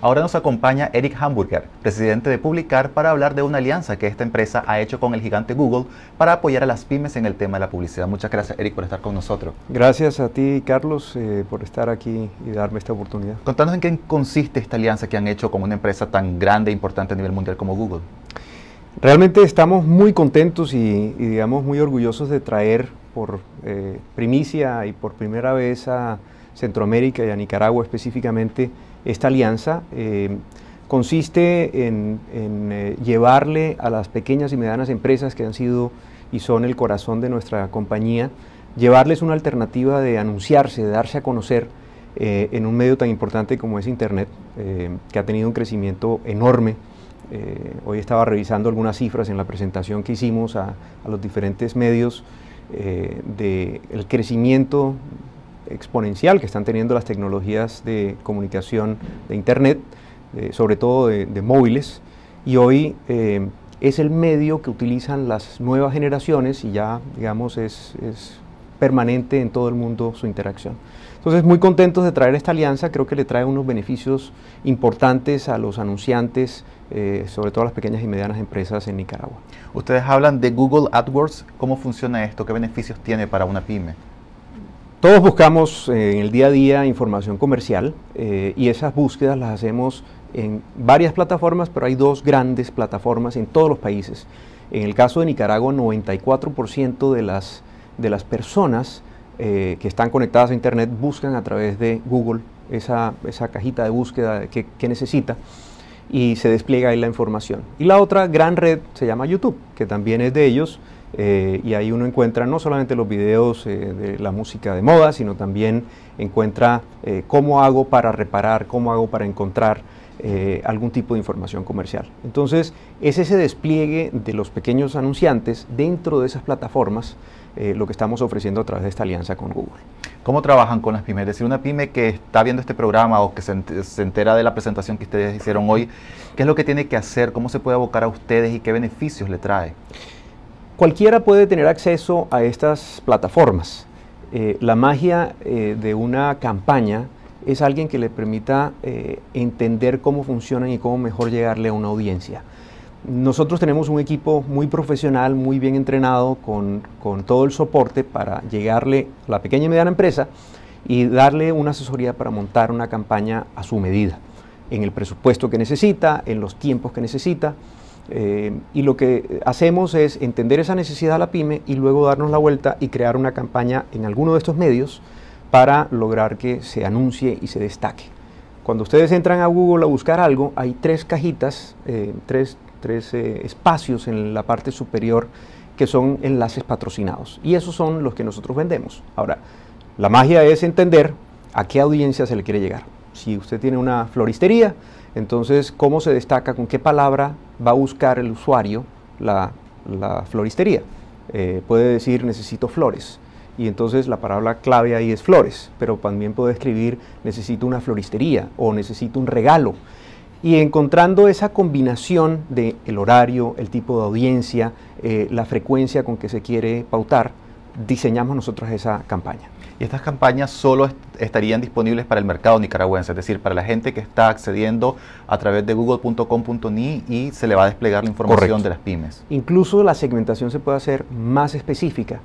Ahora nos acompaña Eric Hamburger, presidente de Publicar, para hablar de una alianza que esta empresa ha hecho con el gigante Google para apoyar a las pymes en el tema de la publicidad. Muchas gracias, Eric, por estar con nosotros. Gracias a ti, Carlos, por estar aquí y darme esta oportunidad. Contanos en qué consiste esta alianza que han hecho con una empresa tan grande e importante a nivel mundial como Google. Realmente estamos muy contentos y digamos muy orgullosos de traer por primicia y por primera vez a Centroamérica y a Nicaragua específicamente esta alianza. Consiste en llevarle a las pequeñas y medianas empresas que han sido y son el corazón de nuestra compañía, llevarles una alternativa de anunciarse, de darse a conocer en un medio tan importante como es Internet, que ha tenido un crecimiento enorme. Hoy estaba revisando algunas cifras en la presentación que hicimos a los diferentes medios del crecimiento exponencial que están teniendo las tecnologías de comunicación de Internet, sobre todo de móviles, y hoy es el medio que utilizan las nuevas generaciones y ya, digamos, es permanente en todo el mundo su interacción. Entonces, muy contentos de traer esta alianza. Creo que le trae unos beneficios importantes a los anunciantes, sobre todo a las pequeñas y medianas empresas en Nicaragua. Ustedes hablan de Google AdWords. ¿Cómo funciona esto? ¿Qué beneficios tiene para una pyme? Todos buscamos en el día a día información comercial y esas búsquedas las hacemos en varias plataformas, pero hay dos grandes plataformas en todos los países. En el caso de Nicaragua, 94% de las personas que están conectadas a Internet buscan a través de Google esa cajita de búsqueda que necesita y se despliega ahí la información. Y la otra gran red se llama YouTube, que también es de ellos, y ahí uno encuentra no solamente los videos de la música de moda, sino también encuentra cómo hago para reparar, cómo hago para encontrar algún tipo de información comercial. Entonces, es ese despliegue de los pequeños anunciantes dentro de esas plataformas lo que estamos ofreciendo a través de esta alianza con Google. ¿Cómo trabajan con las pymes? Es decir, una pyme que está viendo este programa o que se entera de la presentación que ustedes hicieron hoy, ¿qué es lo que tiene que hacer? ¿Cómo se puede abocar a ustedes y qué beneficios le trae? Cualquiera puede tener acceso a estas plataformas. La magia de una campaña es alguien que le permita entender cómo funcionan y cómo mejor llegarle a una audiencia. Nosotros tenemos un equipo muy profesional, muy bien entrenado, con todo el soporte para llegarle a la pequeña y mediana empresa y darle una asesoría para montar una campaña a su medida, en el presupuesto que necesita, en los tiempos que necesita. Y lo que hacemos es entender esa necesidad de la pyme y luego darnos la vuelta y crear una campaña en alguno de estos medios para lograr que se anuncie y se destaque. Cuando ustedes entran a Google a buscar algo, hay tres cajitas, tres espacios en la parte superior que son enlaces patrocinados, y esos son los que nosotros vendemos. Ahora, la magia es entender a qué audiencia se le quiere llegar. Si usted tiene una floristería, entonces cómo se destaca, con qué palabra va a buscar el usuario la floristería. Puede decir necesito flores, y entonces la palabra clave ahí es flores, pero también puede escribir necesito una floristería o necesito un regalo. Y encontrando esa combinación del horario, el tipo de audiencia, la frecuencia con que se quiere pautar, diseñamos nosotros esa campaña. Y estas campañas solo estarían disponibles para el mercado nicaragüense, es decir, para la gente que está accediendo a través de google.com.ni y se le va a desplegar la información. Correcto. De las pymes. Incluso la segmentación se puede hacer más específica.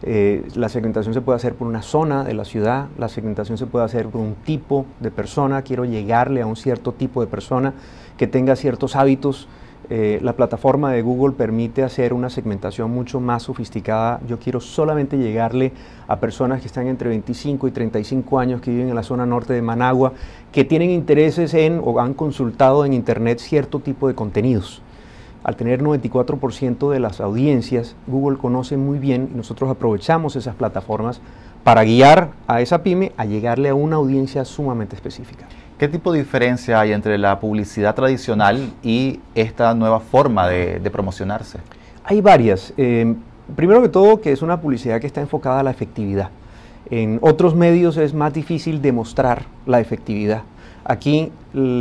La segmentación se puede hacer por una zona de la ciudad, la segmentación se puede hacer por un tipo de persona. Quiero llegarle a un cierto tipo de persona que tenga ciertos hábitos. La plataforma de Google permite hacer una segmentación mucho más sofisticada. Yo quiero solamente llegarle a personas que están entre 25 y 35 años, que viven en la zona norte de Managua, que tienen intereses en o han consultado en Internet cierto tipo de contenidos. Al tener 94% de las audiencias, Google conoce muy bien y nosotros aprovechamos esas plataformas para guiar a esa pyme a llegarle a una audiencia sumamente específica. ¿Qué tipo de diferencia hay entre la publicidad tradicional y esta nueva forma de promocionarse? Hay varias. Primero que todo, que es una publicidad que está enfocada a la efectividad. En otros medios es más difícil demostrar la efectividad. Aquí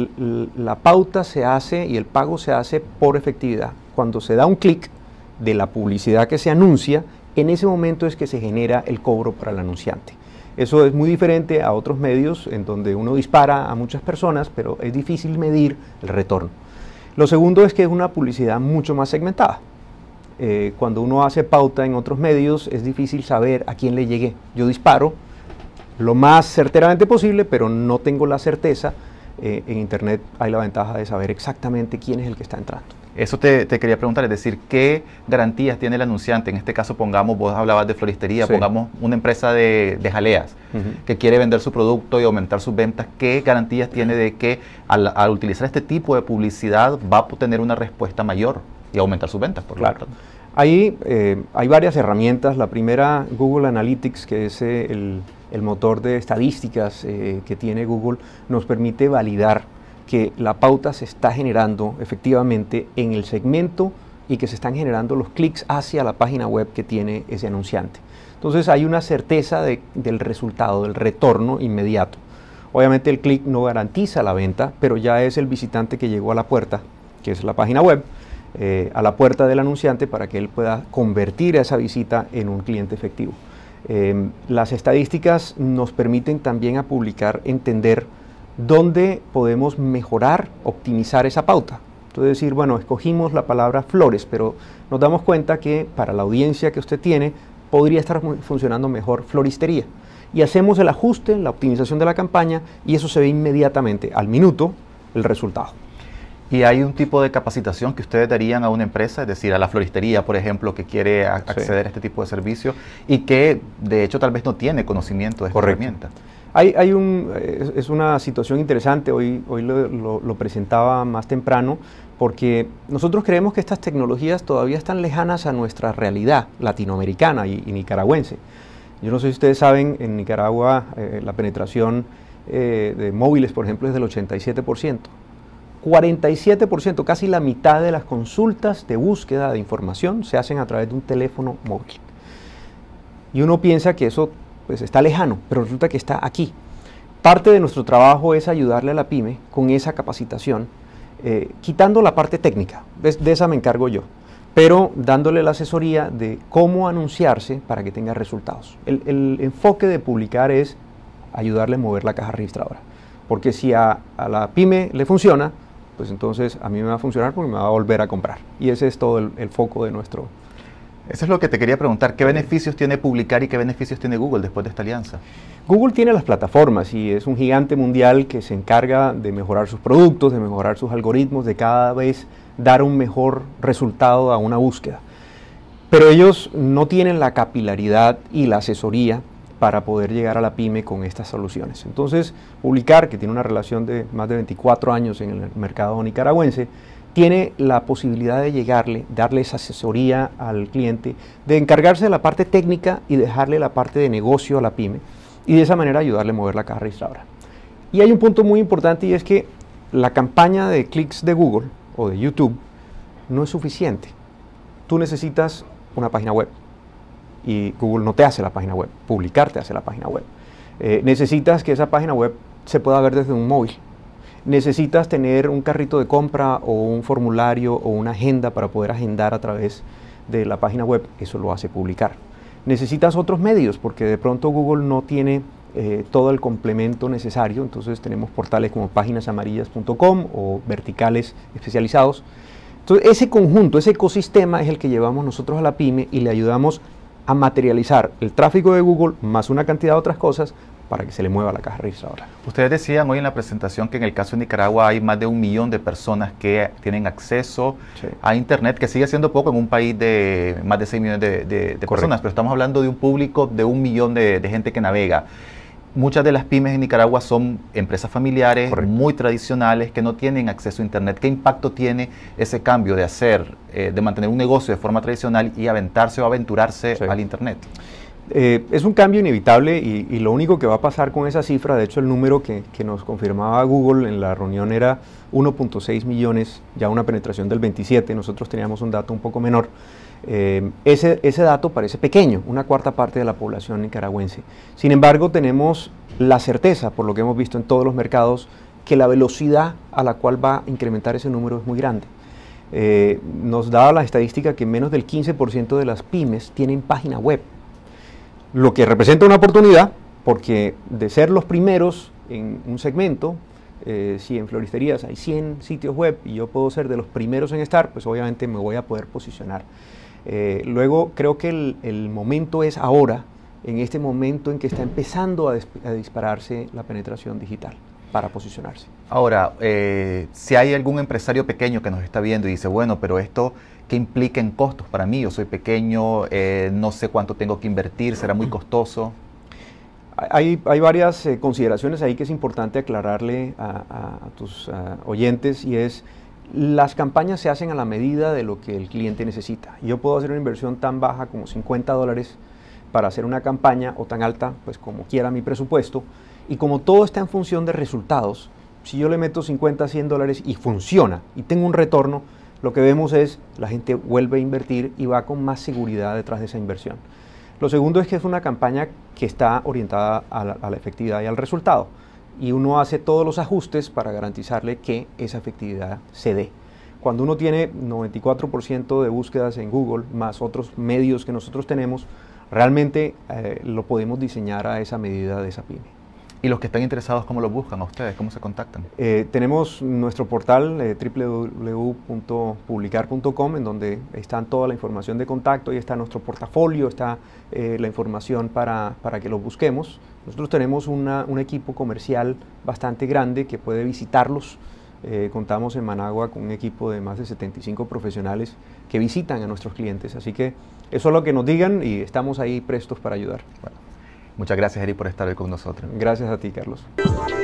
la pauta se hace y el pago se hace por efectividad. Cuando se da un clic de la publicidad que se anuncia, en ese momento es que se genera el cobro para el anunciante. Eso es muy diferente a otros medios en donde uno dispara a muchas personas, pero es difícil medir el retorno. Lo segundo es que es una publicidad mucho más segmentada. Cuando uno hace pauta en otros medios es difícil saber a quién le llegué. Yo disparo lo más certeramente posible, pero no tengo la certeza. En Internet hay la ventaja de saber exactamente quién es el que está entrando. Eso te quería preguntar, es decir, ¿qué garantías tiene el anunciante? En este caso, pongamos, vos hablabas de floristería, sí, pongamos una empresa de jaleas que quiere vender su producto y aumentar sus ventas. ¿Qué garantías tiene de que al utilizar este tipo de publicidad va a tener una respuesta mayor y aumentar sus ventas? Claro. Ahí hay varias herramientas. La primera, Google Analytics, que es el motor de estadísticas que tiene Google, nos permite validar que la pauta se está generando efectivamente en el segmento y que se están generando los clics hacia la página web que tiene ese anunciante. Entonces hay una certeza del resultado, del retorno inmediato. Obviamente el clic no garantiza la venta, pero ya es el visitante que llegó a la puerta, que es la página web, a la puerta del anunciante para que él pueda convertir esa visita en un cliente efectivo. Las estadísticas nos permiten también a publicar, entender dónde podemos mejorar, optimizar esa pauta. Entonces decir, bueno, escogimos la palabra flores, pero nos damos cuenta que para la audiencia que usted tiene podría estar funcionando mejor floristería. Y hacemos el ajuste, la optimización de la campaña y eso se ve inmediatamente, al minuto, el resultado. ¿Y hay un tipo de capacitación que ustedes darían a una empresa, es decir, a la floristería, por ejemplo, que quiere acceder a este tipo de servicio y que de hecho tal vez no tiene conocimiento de esta herramienta? Es una situación interesante, hoy lo presentaba más temprano, porque nosotros creemos que estas tecnologías todavía están lejanas a nuestra realidad latinoamericana y nicaragüense. Yo no sé si ustedes saben, en Nicaragua la penetración de móviles, por ejemplo, es del 87%. 47%, casi la mitad de las consultas de búsqueda de información se hacen a través de un teléfono móvil. Y uno piensa que eso pues está lejano, pero resulta que está aquí. Parte de nuestro trabajo es ayudarle a la pyme con esa capacitación, quitando la parte técnica, de esa me encargo yo, pero dándole la asesoría de cómo anunciarse para que tenga resultados. El enfoque de publicar es ayudarle a mover la caja registradora, porque si a la pyme le funciona, pues entonces a mí me va a funcionar porque me va a volver a comprar. Y ese es todo el foco de nuestro... Eso es lo que te quería preguntar. ¿Qué beneficios tiene publicar y qué beneficios tiene Google después de esta alianza? Google tiene las plataformas y es un gigante mundial que se encarga de mejorar sus productos, de mejorar sus algoritmos, de cada vez dar un mejor resultado a una búsqueda. Pero ellos no tienen la capilaridad y la asesoría para poder llegar a la pyme con estas soluciones. Entonces, Publicar, que tiene una relación de más de 24 años en el mercado nicaragüense, tiene la posibilidad de llegarle, darle esa asesoría al cliente, de encargarse de la parte técnica y dejarle la parte de negocio a la pyme, y de esa manera ayudarle a mover la caja registradora. Y hay un punto muy importante y es que la campaña de clics de Google o de YouTube no es suficiente. Tú necesitas una página web y Google no te hace la página web, Publicar te hace la página web. Necesitas que esa página web se pueda ver desde un móvil. Necesitas tener un carrito de compra o un formulario o una agenda para poder agendar a través de la página web, eso lo hace Publicar. Necesitas otros medios porque de pronto Google no tiene todo el complemento necesario, entonces tenemos portales como páginasamarillas.com o verticales especializados. Entonces ese conjunto, ese ecosistema es el que llevamos nosotros a la pyme y le ayudamos a materializar el tráfico de Google más una cantidad de otras cosas para que se le mueva la caja registradora. Ustedes decían hoy en la presentación que en el caso de Nicaragua hay más de 1 millón de personas que tienen acceso a Internet, que sigue siendo poco en un país de más de 6 millones de personas, pero estamos hablando de un público de 1 millón de gente que navega. Muchas de las pymes en Nicaragua son empresas familiares muy tradicionales que no tienen acceso a Internet. ¿Qué impacto tiene ese cambio de mantener un negocio de forma tradicional y aventarse o aventurarse al Internet? Es un cambio inevitable y lo único que va a pasar con esa cifra, de hecho el número que nos confirmaba Google en la reunión era 1.6 millones, ya una penetración del 27%, nosotros teníamos un dato un poco menor. Ese dato parece pequeño, una cuarta parte de la población nicaragüense. Sin embargo, tenemos la certeza, por lo que hemos visto en todos los mercados, que la velocidad a la cual va a incrementar ese número es muy grande. Nos da la estadística que menos del 15% de las pymes tienen página web, lo que representa una oportunidad, porque de ser los primeros en un segmento, si en floristerías hay 100 sitios web y yo puedo ser de los primeros en estar, pues obviamente me voy a poder posicionar. Luego creo que el momento es ahora, en este momento en que está empezando a dispararse la penetración digital para posicionarse. Ahora, si hay algún empresario pequeño que nos está viendo y dice, bueno, pero esto, ¿qué implica en costos para mí? Yo soy pequeño, no sé cuánto tengo que invertir, ¿será muy costoso? Hay varias consideraciones ahí que es importante aclararle a tus oyentes, y es, las campañas se hacen a la medida de lo que el cliente necesita. Yo puedo hacer una inversión tan baja como $50 para hacer una campaña, o tan alta pues como quiera mi presupuesto, y como todo está en función de resultados, si yo le meto $50, $100 y funciona y tengo un retorno, lo que vemos es la gente vuelve a invertir y va con más seguridad detrás de esa inversión. Lo segundo es que es una campaña que está orientada a la efectividad y al resultado, y uno hace todos los ajustes para garantizarle que esa efectividad se dé. Cuando uno tiene 94% de búsquedas en Google, más otros medios que nosotros tenemos, realmente lo podemos diseñar a esa medida de esa pyme. ¿Y los que están interesados, cómo los buscan a ustedes? ¿Cómo se contactan? Tenemos nuestro portal www.publicar.com, en donde está toda la información de contacto, y está nuestro portafolio, está la información para que lo busquemos. Nosotros tenemos un equipo comercial bastante grande que puede visitarlos. Contamos en Managua con un equipo de más de 75 profesionales que visitan a nuestros clientes, así que eso es lo que nos digan y estamos ahí prestos para ayudar. Bueno, muchas gracias, Eric, por estar hoy con nosotros. Gracias a ti, Carlos.